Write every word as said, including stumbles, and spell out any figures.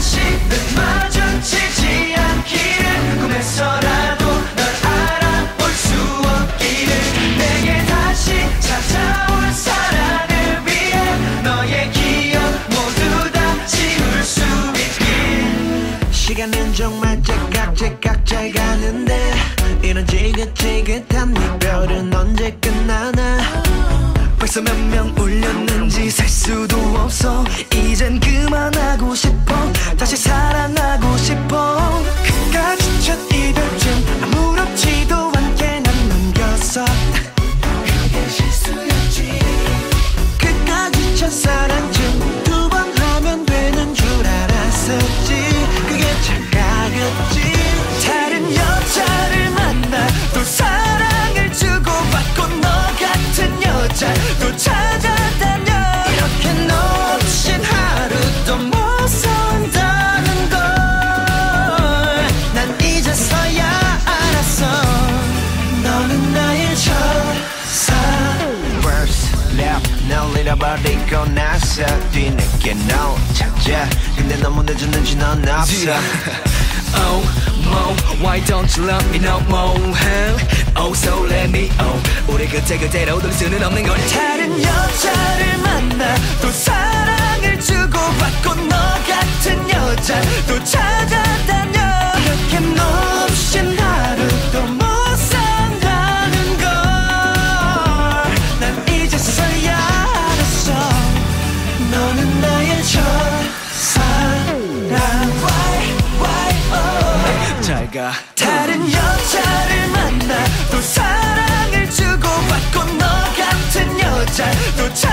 다시는 마주치지 않기를 꿈에서라도 널 알아볼 수 없기를 내게 다시 찾아올 사랑을 위해 너의 기억 모두 다 지울 수 있길 시간은 정말 째깍째깍 잘 가는데 이런 지긋지긋한 이별은 언제 끝나나 벌써 몇 명 울렸는지 셀 수도 없어 이젠 그만하고 싶어 다시 사랑하고 싶어 그까지 첫 이별쯤 아무렇지도 않게 난 넘겼어 그게 실수였지 그까지 첫사랑쯤 두 번 하면 되는 줄 알았었지 그게 착각이었지 다른 여자를 만나 또 사랑을 주고받고 너 같은 여자 또 찾아다녀 이렇게 너 없인 하루도 못 산다는 걸 난 이제서야 알았어 너는 나의 첫사랑 First love 널 잃어버리고 나서 뒤늦게 너 찾아 근데 너무 늦었는지 넌 없어 Oh, Mo, why don't you love me no more? Oh, so let me, oh 우리 그때 그대로 돌릴 수는 없는 거니 다른 여자를 만나 또 사랑을 주고받고 너 같은 여자 또 찾아다녀 이렇게 너 없인 하루도 못 산다는 걸 난 이제서야 알았어 너는 나의 첫사랑 잘가 다른 여자를 만나 또 사랑을 주고받고 너 같은 여자 또 찾아